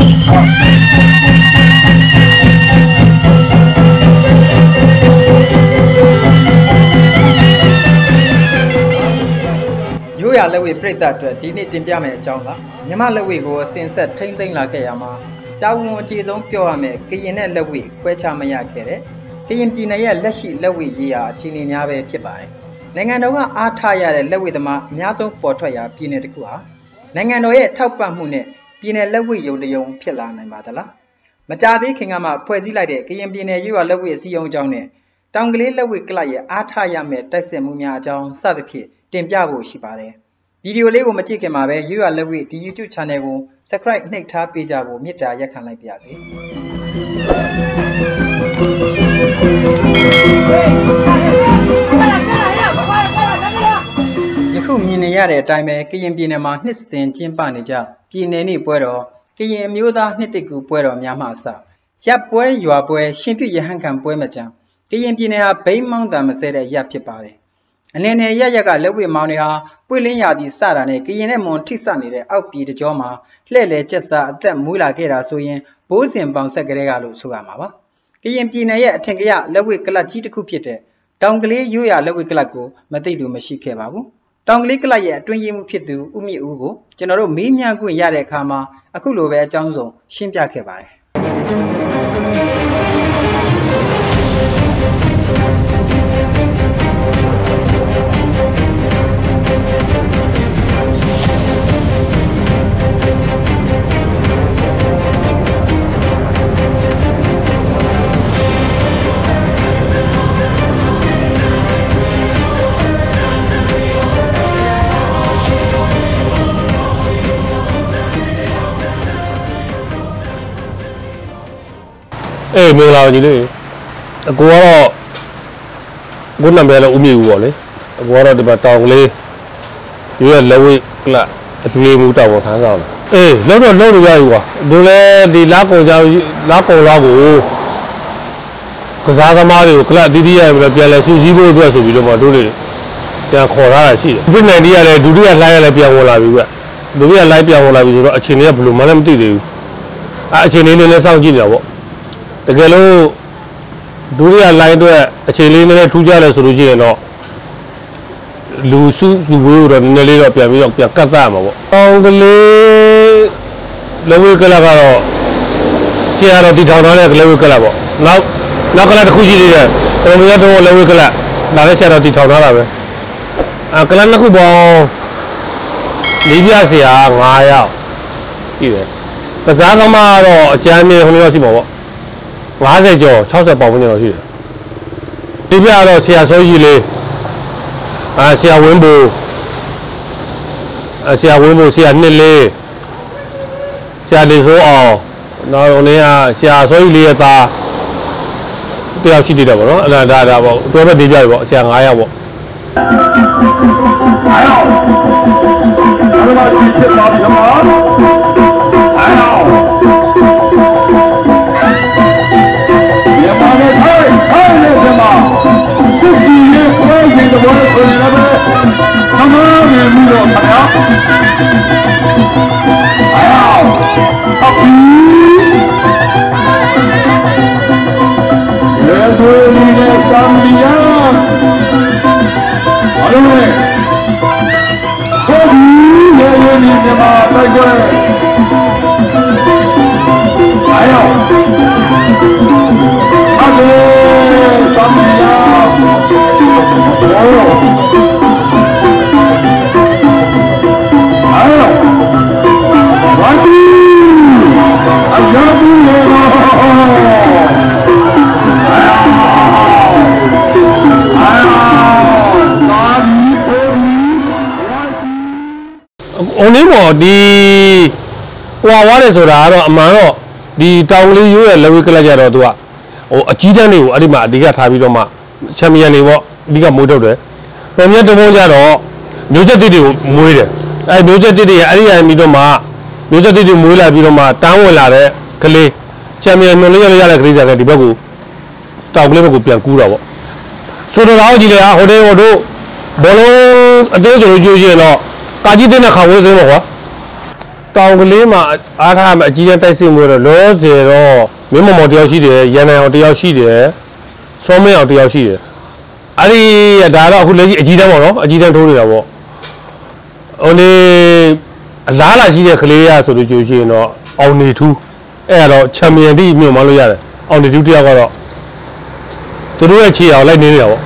ရိုးရာလက်ဝဲပြိတ္တအတွက်ဒီနေ့တင်ပြမယ့်အကြောင်းကမြမလက်ဝဲကိုအစဉ်ဆက်ထိမ့်သိမ့်လာခဲ့ရမှာတာဝန်အကြီးဆုံးပြောရမယ်ကရင်နဲ့လက်ဝဲခွဲခြားမရခဲ့တဲ့ကရင်ပြည်နယ်ရဲ့လက်ရှိလက်ဝဲရေးရာအခြေအနေများပဲဖြစ်ပါတယ်။နိုင်ငံတော်ကအားထားရတဲ့လက်ဝဲသမားအများဆုံးပေါ်ထွက်ရာပြည်နယ်တစ်ခုဟာနိုင်ငံတော်ရဲ့ထောက်ပံ့မှုနဲ့ပြည်နယ်လက်ဝဲရုံတရုံဖြစ်လာနိုင်ပါသလား။မကြသေးခင်ကမှဖွဲ့စည်းလိုက်တဲ့ကရင်ပြည်နယ်ရိုးရာလက်ဝဲအစည်းအရုံးအကြောင်းနဲ့တောင်ကလေးလက်ဝဲကလပ်ရဲ့အားထားရမယ့်တိုက်စစ်မှုများအကြောင်းစသဖြင့်တင်ပြဖို့ရှိပါတယ်။ဗီဒီယိုလေးကိုမကြည့်ခင်မှာပဲရိုးရာလက်ဝဲဒီ YouTube Channel ကို Subscribe နှိပ်ထားပေးကြဖို့မေတ္တာရက်ခံလိုက်ပါရစေ။ယခုမြင်နေရတဲ့အတိုင်းပဲကရင်ပြည်နယ်မှာနှစ်စဉ်ကျင်းပနေကြပြည်နယ်နေ့ပွဲတော်ကရင်အမျိုးသားနှစ်တကူပွဲတော်များမှအစရပ်ပွဲရွာပွဲရှင်ပြရဟန်းခံပွဲမကြံကရင်ပြည်နယ်ဟာဘိန်းမောင်းတံမဆဲတဲ့ရပ်ဖြစ်ပါတယ်။အနေနဲ့ရကလက်ဝဲမောင်းတွေဟာပွေလင်းရာသီစတာနဲ့ကရင်နဲ့မွန်ထိစနေတဲ့အောက်ပြည်တကြောမှာလှဲ့လေကျက်စားအသက်မွေးလာခဲ့တာဆိုရင်ဘိုးစဉ်ပေါင်ဆက်ကလေးကလို့ဆိုရမှာပါ။ကရင်ပြည်နယ်ရဲ့အထင်ကရလက်ဝဲကလပ်ကြီးတစ်ခုဖြစ်တဲ့တောင်ကလေးရိုးရာလက်ဝဲကလပ်ကိုမသိသူမရှိခဲ့ပါဘူး။တောင်ကလေးကလပ်ရဲ့အတွင်းရေးမှုဖြစ်သူဦးမြင့်ဦးကိုကျွန်တော်တို့မေးမြန်းခွင့်ရတဲ့အခါမှာအခုလိုပဲအကြောင်းစုံရှင်းပြခဲ့ပါတယ်။မင်္ဂလာပါကြီးလေးအကိုကတော့ကိုနာမည်လည်းဦးမြင့်ဦးပေါ့လေအကိုကတော့ဒီမှာတောင်ကလေးရွေးလက်ဝဲကလအပြေးမှုတောင်ပေါ်ထမ်းဆောင်တယ်လောက်တော့လောက်လို့ရပြီကွာဒီလဲဒီလားကုံကြောလားကုံလောက်ကိုကစားသမားတွေကိုကလအသီးသီးရပြီးတော့ပြန်လဲစူးစီးဖို့အတွက်ဆိုပြီးတော့မှတို့တွေပြန်ခေါ်ထားတာရှိတယ်ဒီနေ့ဒီကလည်းဒုတိယလှိုင်းရလည်းပြန်ဝင်လာပြီကွဒုတိယလှိုင်းပြန်ဝင်လာပြီဆိုတော့အချိန်လေးကဘယ်လိုမှလည်းမသိသေးဘူးအချိန်လေးလည်းစောင့်ကြည့်နေတာပေါ့တကယ်လို့ဒုတိယလိုင်းအတွက်အခြေလေးနဲ့ထူးခြားတယ်ဆိုလို့ရှိရင်တော့လူစုလူဝေးတော့နည်းနည်းလေးတော့ပြန်ကတ်သားမှာပေါ့။တောင်ကလေးလက်ဝဲကလပ်ကတော့ဆရာတော်တီထောင်ထားတဲ့လက်ဝဲကလပ်ပေါ့။နောက်ကလပ်တစ်ခုရှိသေးတယ်။တော်များတော့လက်ဝဲကလပ်ဒါလည်းဆရာတော်တီထောင်ထားတာပဲ။ကလပ်နှစ်ခုပေါင်းလေးပြဆရာ9ယောက်ရှိတယ်။ကစားသမားတော့အကျမ်းမြေဟိုလောက်ရှိမှာပေါ့50ကျော်60ပေါင်ဝန်းကျင်တော့ရှိတယ်ဒီပြတော့ဆရာစိုးကြီးလေးဆရာဝင်းဘူဆရာနှစ်လေးဆရာနေစိုးအောင်နောက်တော့လည်းဆရာစိုးကြီးလေးရဲ့သားတယောက်ရှိသေးတယ်ပေါ့နော်အဲ့ဒါပေါ့တွဲပဲဒီပြပြီပေါ့ဆရာ9ယောက်ပေါ့9ယောက်အဲ့ဒါကြီးဖြစ်ပါပြီနော်9ယောက်the water for the other. Come on, you little pal. Ow! Up! Yes, we're leaving some beyond. What are we? Oh, you need them out, like that. Ow! Okay, some beyond. only more the what is or a man the town you and Levi Kalajado or a Chitani, Adima, Diga Tabidoma, Chamiani, Diga Moto. From yet the Mojaro, Nusa did you move. I Nusa did the Aria Midoma, Nusa did you Mula Bidoma, Town Lare, Kale, Chamian Malia Grisa at the Bagu, Town Level Piancura. So the Audila, Hodo, Bolo, a day of Kaji didn't have with them. တောင်ကလေးမှာအားထားမှာအကြီးအကျယ်တိုက်စစ်မှုတော့လောစေတော့မင်းမမော်တယောက်ရှိတယ်ရန်နိုင်အောင်တယောက်ရှိတယ်စောမင်းအောင်တယောက်ရှိတယ်အဲ့ဒီဒါတော့အခုလက်ရှိအကြီးတန်းပေါ့နော်အကြီးတန်းထိုးနေတာပေါ့ဟိုလေအလားလာရှိတဲ့ကလေးရဆိုလို့ကြိုးရှိရင်တော့အောင်နေထူးအဲ့တော့ချန်ပီယံတိမြင့်မလို့ရတယ်အောင်နေထူးတယောက်ကတော့သူတို့ရဲ့ခြေအောင်လိုက်နေနေတာပေါ့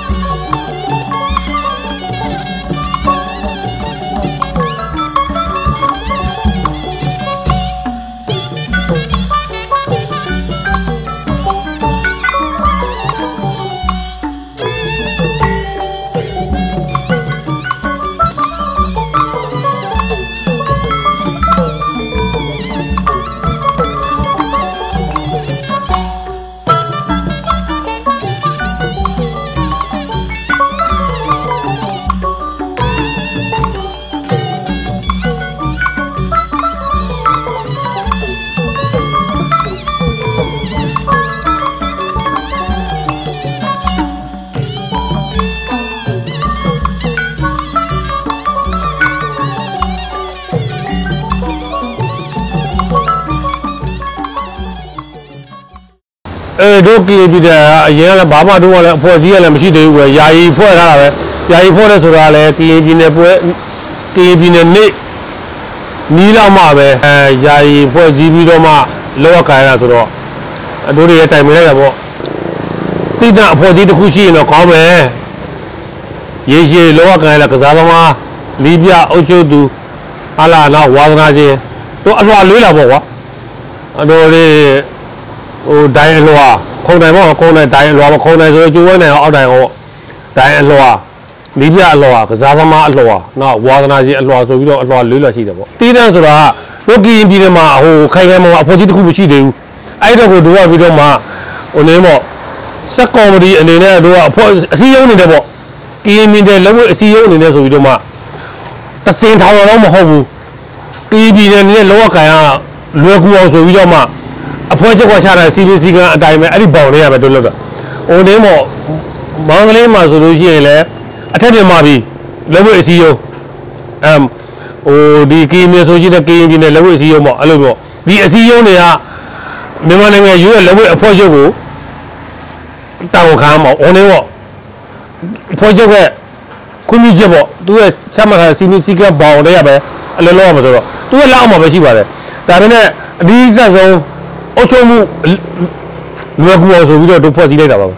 တို့ကီပြီးတဲ့အရင်ကလည်းဘာမှတော့လည်းအဖွဲ့အစည်းကလည်းမရှိသေးဘူးပဲယာယီဖွဲ့ထားတာပဲယာယီဖွဲ့တဲ့ဆိုတာလည်းကီပြည်နယ်ပွဲကီပြည်နယ်နေ့နီးလောက်မှပဲယာယီဖွဲ့စည်းပြီးတော့မှလောကခံရဆိုတော့တို့တွေတိုင်မလိုက်တာပေါ့တိကျအဖွဲ့အစည်းတစ်ခုရှိရင်တော့ကောင်းမယ်ရေရှည်လောကခံရတဲ့ကစားသမားလီးပြအုပ်ချုပ်သူဟာလာတော့ဝါသနာချင်းတို့အလွှာလေးလာပေါ့ကွာတို့တွေဟိုဒိုင်းအလွှာခုံတိုင်ပေါ့ခုံတိုင်ဒိုင်းအလွှာပေါ့ခုံတိုင်ဆိုကျိုးဝဲနိုင်အောင်အောက်တိုင်ဟောဒိုင်းအလွှာလီးပြအလွှာကစားသမားအလွှာနော်ဝါသနာချင်းအလွှာဆိုပြီးတော့အလွှာလေးလာရှိတယ်ပေါ့တီးတန်းဆိုတာတို့ကီရင်ပြည်ထဲမှာဟိုခိုင်ခိုင်မာမာအဖွဲ့အစည်းတစ်ခုမရှိသေးဘူးအဲ့တော့ကိုတို့ကပြီးတော့မှဟိုနေပေါ့စက်ကော်မတီအနေနဲ့တို့ကအဖွဲ့အစည်းရုံးနေတယ်ပေါ့ကီရင်ပြည်ထဲလက်ဝဲအစည်းရုံးအနေနဲ့ဆိုပြီးတော့မှတစင်ထောင်တော့မဟုတ်ဘူးကီပြည်ထဲနဲ့လောကခံရလွယ်ကူအောင်ဆိုပြီးတော့မှအဖွဲ့ချုပ်ကချတဲ့စီပီစီကအတိုင်းပဲအဲ့ဒီပေါင်လေးရပဲတို့လောက်တာဟိုနေမော်မင်္ဂလေးမှာဆိုလို့ရှိရင်လည်းအထက်ပြင်မှာပြီးလက်ဝဲအစည်းရုံးဟိုဒီကီမြေဆိုရှိတဲ့ကီပြည်နယ်လက်ဝဲအစည်းရုံးပေါ့အဲ့လိုပေါ့ဒီအစည်းရုံးတွေကမြန်မာနိုင်ငံရွေးလက်ဝဲအဖွဲ့ချုပ်ကိုတောင်းခံမှာဟိုနေပေါ့အဖွဲ့ချုပ်ကခွင့်ပြုချက်ပေါ့သူရဲ့ချက်မှတ်ထားစီပီစီကပေါင်လေးရပဲအဲ့လိုလောက်မှာဆိုတော့သူကလောက်အောင်မှာပဲရှိပါတယ်ဒါပေမဲ့အဒီစက်ဆုံးအချုံမှုလွယ်ကူအောင်ဆိုပြီးတော့တို့ဖွဲ့စည်းလိုက်တာပါ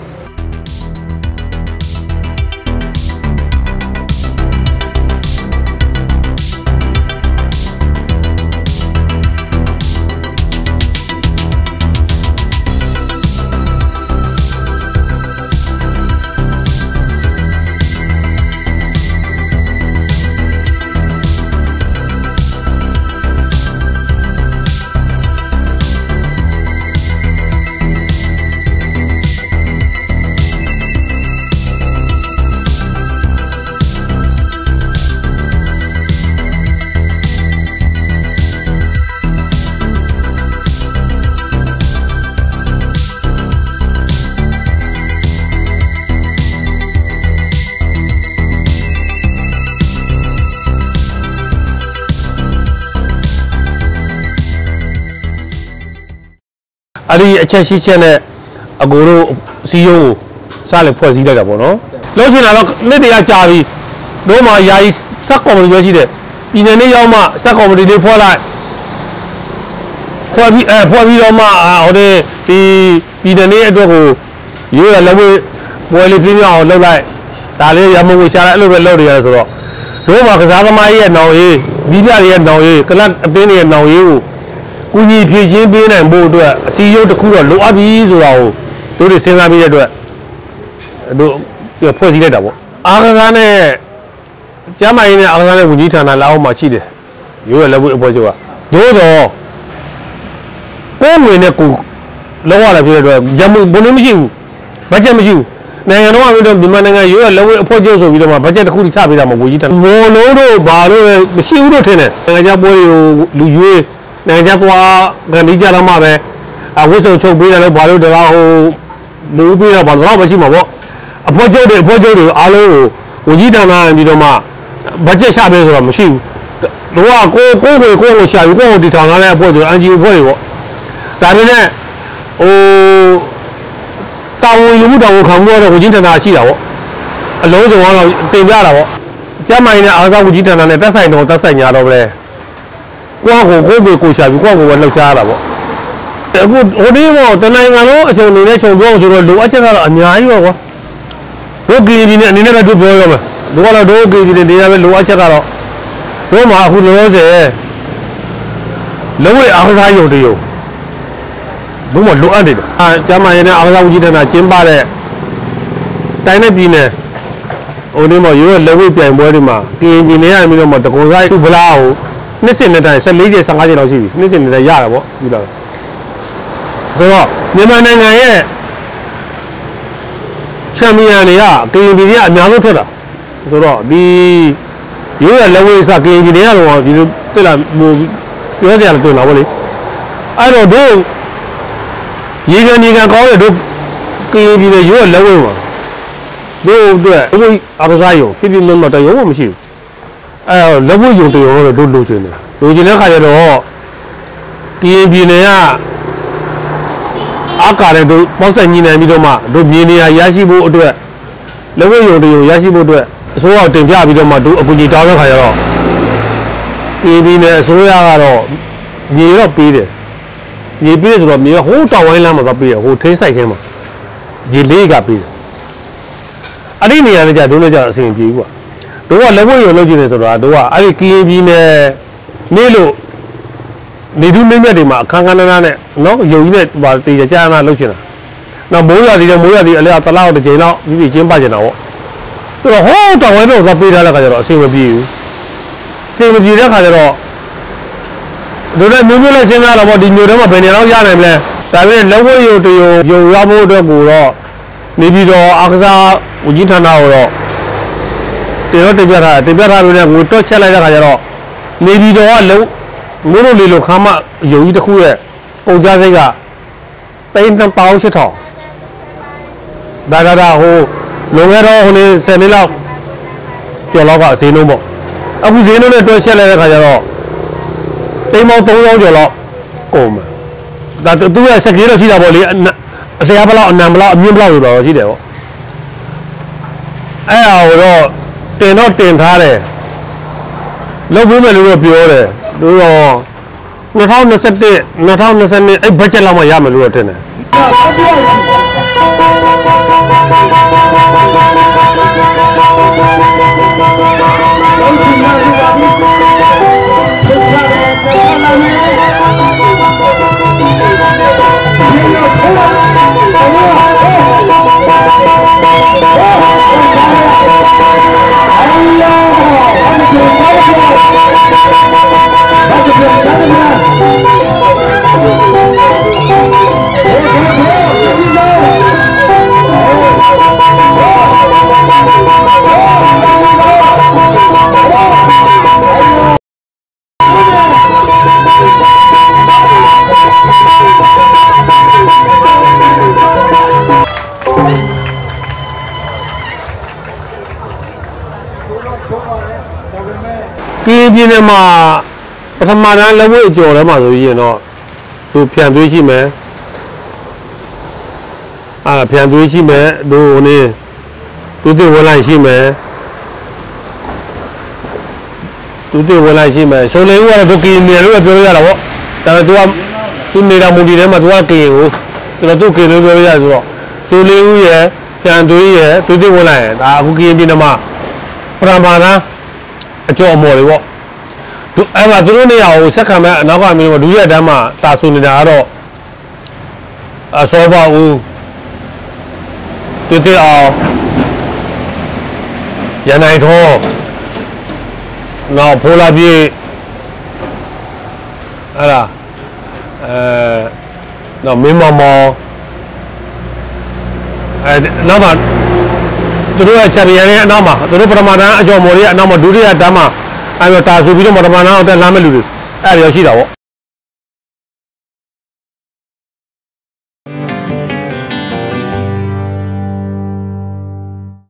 အဲ့ဒီအချက်ရှိချက်နဲ့အကိုတို့စီယုံကိုစလည်းဖွဲ့စည်းလိုက်တာပေါ့နော်လို့ချင်တာတော့နှစ်တရာကြာပြီတို့မှာယာယီစက်ကော်မတီရွေးရှိတယ်ပြည်နယ်နဲ့ရောက်မှစက်ကော်မတီလေးဖွဲ့လိုက်ဖွဲ့ပြီးတော့မှဟိုဒီပြည်နယ်နဲ့အတွက်ကိုရိုးရလက်ဝဲပွဲလေးပြင်းပြအောင်လုပ်လိုက်ဒါလေးရမုံကိုရှာလိုက်အဲ့လိုပဲလုပ်နေရတယ်ဆိုတော့တို့မှာကစားသမားကြီးရဲ့နောင်ရေးဒီပြတွေရဲ့နောင်ရေးကလပ်အသင်းတွေရဲ့နောင်ရေးကိုကူညီဖြည့်ရှင်းပေးနိုင်ဖို့အတွက်အစည်းအရုံးတစ်ခုတော့လိုအပ်ပြီဆိုတာကိုတို့တွေစဉ်းစားပြီးတဲ့အတွက်တို့ဖွဲ့စည်းလိုက်တာပေါ့အားကစားနဲ့ကျမ်းမာရေးနဲ့အားကစားနဲ့ဝန်ကြီးဌာနလက်အောက်မှာရှိတယ်ရိုးရလက်ဝဲအဖွဲ့ချုပ်ကတို့တော့ကိုယ်ဝင်နဲ့ကိုလောက်ရတာဖြစ်တဲ့အတွက်ရမဘုံလို့မရှိဘူးဘတ်ဂျက်မရှိဘူးနိုင်ငံတော်ကပြီးတော့မြန်မာနိုင်ငံရိုးရလက်ဝဲအဖွဲ့ချုပ်ဆိုပြီးတော့မှဘတ်ဂျက်တစ်ခုချပေးတာမဟုတ်ဝန်ကြီးဌာနဘောလုံးတို့ဘာလို့မရှိဘူးလို့ထင်တယ်နိုင်ငံခြားပွဲတွေကိုလူရွေးနိုင်ငံခြားသွားကနေကြတော့မှပဲဝတ်စုံချုပ်ပေးတယ်လို့ဘာလို့တကားဟိုလူပေးတော့ဘာလို့မရှိမှာပေါ့အဖွဲ့ချုပ်တွေအားလုံးကိုဝန်ကြီးဌာနပြီးတော့မှဘတ်ဂျက်ချပေးဆိုတော့မရှိဘူးတို့ကကိုကိုရှာပြီးကိုဒီထောင်ထားတဲ့အဖွဲ့ဆိုအန်ဂျီအဖွဲ့တွေပေါ့ဒါပေမဲ့ဟိုတာဝန်ယူမှုတောင်ခံမှုတော့ဝကြီးဌာနရှိတာပေါ့အလုံးစုံကတော့တင်ပြတာပေါ့ကျမ်းမိုင်းနဲ့အားစားဝကြီးဌာနနဲ့တက်ဆိုင်တော့တက်ဆိုင်ညာတော့ပဲကိုကိုရှာပြီးကိုပဲလှုပ်ရှားရတာပေါ့အခုဟိုဒီပေါ့တနိုင်ငံလုံးအချုံနေတဲ့ခြုံပြောဆိုတော့လိုအပ်ချက်ကတော့အများကြီးပေါ့ကွာတို့ကီဒီနဲ့အနေနဲ့ပဲတို့ပြောရမှာတို့ကတော့တို့ကီဒီနေရာပဲလိုအပ်ချက်ကတော့တို့မှာအခုလောဆယ်လုံးဝအားကစားရုံတရုံတို့မှလိုအပ်တယ်ကျမ်းမာရေးနဲ့အားကစားဝကြီးဌာနကျင်းပတဲ့တိုင်းနဲ့ပြည်နယ်ဟိုဒီမှာရိုးလက်ဝဲပြိုင်ပွဲတွေမှာကင်ပြည်နယ်ရပြီးတော့မှတကွန်ဆိုင်သူဗလားကိုနှစ်စဉ်နဲ့တိုင်း14ကျ15ကျလောက်ရှိပြီနှစ်စဉ်နဲ့ရတာပေါ့ပြီးတော့ဆိုတော့မြန်မာနိုင်ငံရဲ့ချန်ပီယံတွေကကင်ပြည်နယ်ကအများဆုံးထွက်တာဆိုတော့ဒီရိုးရလက်ဝဲစကင်ပြည်နယ်ကတော့ဒီလိုတက်လာဟိုပြောစရာလည်းတွေ့လာပါလေအဲ့တော့တို့ရေကန်ကောင်းတဲ့တို့ကင်ပြည်နယ်ရိုးရလက်ဝဲမှာတို့အတွက်အခုအပစားရုံပြပြမမတရုံမရှိဘူးအဲ့တော့လက်ဝဲရုံတရုံတော့တို့လိုချင်တယ်လိုချင်တဲ့ခါကျတော့ကင်ပြည်နယ်ကအားကာတဲ့တို့ပေါက်ဆက်ညီနိုင်ပြီးတော့မှတို့မြေနေရာရရှိဖို့အတွက်လက်ဝဲရုံတရုံရရှိဖို့အတွက်အစိုးရတင်ပြပြီးတော့မှတို့အကူအညီတောင်းတဲ့ခါကျတော့ပြည်နယ်အစိုးရကတော့မြေတော့ပေးတယ်မြေပေးဆိုတော့မြေဟိုးတောင်ဝိုင်းလမ်းမှာပေးတယ်ဟိုထင်းဆိုင်ခင်းမှာမြေလေးကပေးတယ်အဲ့ဒီနေရာနဲ့ကြာတို့လည်းကြာအဆင်ပြေဘူးကွာတို့ကလက်ဝဲရုံလုပ်ကြည့်နေဆိုတော့တို့ကအဲ့ဒီကရင်ပြည်နယ်နေလို့နေသူမင်းမြတ်တွေမှာအခန်းနာနဲ့နော်ယုံကြီးနဲ့ဟိုတေချာနာလုပ်ချင်တာနော်မိုးရသည်အလဲတလောက်တစ်ချိန်တော့ပြီးကျင်းပချင်တာပေါ့ဆိုတော့ဟိုးတောင်ဝဲတော့သွားပေးထားတဲ့ခါကျတော့အဆင်မပြေဘူးအဆင်မပြေတဲ့ခါကျတော့တို့လည်းမျိုးလည်းစဉ်းစားတော့ပေါ့ဒီမျိုးတွေမှာဘယ်နေတော့ရနိုင်မလဲဒါပေမဲ့လက်ဝဲရုံတရုံယုံရဖို့အတွက်ကိုတော့နေပြီးတော့အားကစားဝကြီးဌာနကိုတော့တင်ပြထားပြီးတော့ငွေတွက်ချက်လိုက်တဲ့ခါကျတော့နေပြီးတော့ကလုံးမိုးလို့လေလို့ခါမယုံကြီးတစ်ခုရဲ့ပုံကြားစိတ်က3,800ဒါဟိုလုံခဲ့တော့ဟိုနေ10နှစ်လောက်ကျော်လောက်ကဈေးနှုန်းပေါ့အခုဈေးနှုန်းနဲ့တွက်ချက်လိုက်တဲ့ခါကျတော့3,000ကျော်လောက်ကုန်မှာဒါသူ့ရဲ့စကေးတော့ရှိတာပေါ့လေအစရဘလောက်အနံဘလောက်အမြင့်ဘလောက်လို့တော့ရှိတယ်ပေါ့အဲ့ဟာတော့တင်ထားတယ်လုပ်ဖို့မယ်လို့တော့ပြောတယ်တို့တော့2021 2022အဲ့ဘတ်ဂျက်လောက်မှရမယ်လို့တော့ထင်တယ်ကင်းပြင်းနဲ့မှာပထမတန်းလက်ဝဲအကျော်ထဲမှာဆိုရင်တော့သူဖြန့်သွေးရှိမယ်ဖြန့်သွေးရှိမယ်တို့ဟိုနေသူတိဝင်လိုက်ရှိမယ်ဆိုလေဦးကတော့သူကင်းနေလို့ပြောရတာပေါ့ဒါပေမဲ့သူနေတာမူဒီထဲမှာသူကကင်းကိုကျွန်တော်သူကင်းလို့ပြောရဆိုတော့ဆိုလေဦးရဲ့ဖြန့်သွေးရဲ့သူတိဝင်လိုက်ဒါအခုကင်းပြင်းနဲ့မှာပထမတန်းအကျော်အမော်တွေပေါ့သူအဲ့မှာသူတို့နေရာကိုစက်ခံမဲ့အနောက်ကမင်းတို့ဒုရတန်းမှာတာဆူနေတာကတော့အစောပါဦးတေအောင်ရနိုင်ထောနောက်ဖိုးလာပြေအဲ့ဒါနောက်မင်းမောင်အဲ့နောက်မှာသူတို့ကချန်ပီယံရဲ့အနောက်မှာသူတို့ပထမတန်းအကျော်မော်ရဲ့အနောက်မှာဒုတိယတန်းမှာအဲ့တော့တာဆူပြီးတော့ပထမတန်းအောင်တက်လာမဲ့လူတွေအဲ့ဒါရောက်ရှိတာပေါ့